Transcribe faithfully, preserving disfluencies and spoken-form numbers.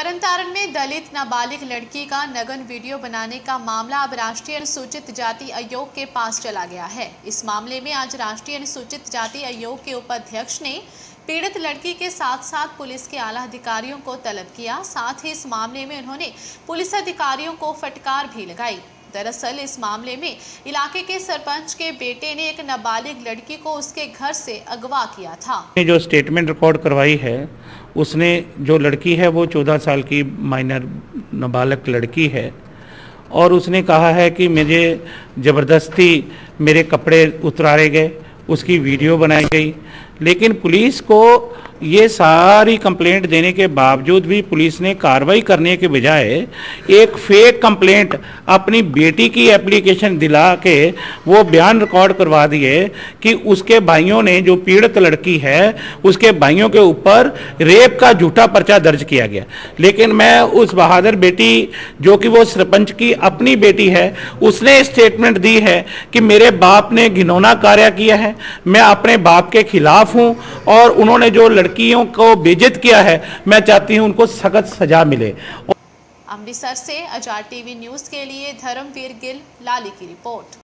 तरनतारण में दलित नाबालिग लड़की का नग्न वीडियो बनाने का मामला अब राष्ट्रीय अनुसूचित जाति आयोग के पास चला गया है। इस मामले में आज राष्ट्रीय अनुसूचित जाति आयोग के उपाध्यक्ष ने पीड़ित लड़की के साथ साथ पुलिस के आला अधिकारियों को तलब किया। साथ ही इस मामले में उन्होंने पुलिस अधिकारियों को फटकार भी लगाई। दरअसल इस मामले में इलाके के सरपंच के बेटे ने एक नाबालिग लड़की को उसके घर से अगवा किया था। जो स्टेटमेंट रिकॉर्ड करवाई है उसने जो लड़की है वो चौदह साल की माइनर नाबालिग लड़की है और उसने कहा है कि मुझे ज़बरदस्ती मेरे कपड़े उतारे गए, उसकी वीडियो बनाई गई। लेकिन पुलिस को ये सारी कंप्लेंट देने के बावजूद भी पुलिस ने कार्रवाई करने के बजाय एक फेक कंप्लेंट अपनी बेटी की एप्लीकेशन दिला के वो बयान रिकॉर्ड करवा दिए कि उसके भाइयों ने, जो पीड़ित लड़की है उसके भाइयों के ऊपर रेप का झूठा पर्चा दर्ज किया गया। लेकिन मैं उस बहादुर बेटी, जो कि वो सरपंच की अपनी बेटी है, उसने स्टेटमेंट दी है कि मेरे बाप ने घिनौना कार्य किया है, मैं अपने बाप के खिलाफ हूं और उन्होंने जो लड़कियों को बेइज्जत किया है, मैं चाहती हूं उनको सख्त सजा मिले। अमृतसर से आजाद टीवी न्यूज के लिए धर्मवीर गिल लाली की रिपोर्ट।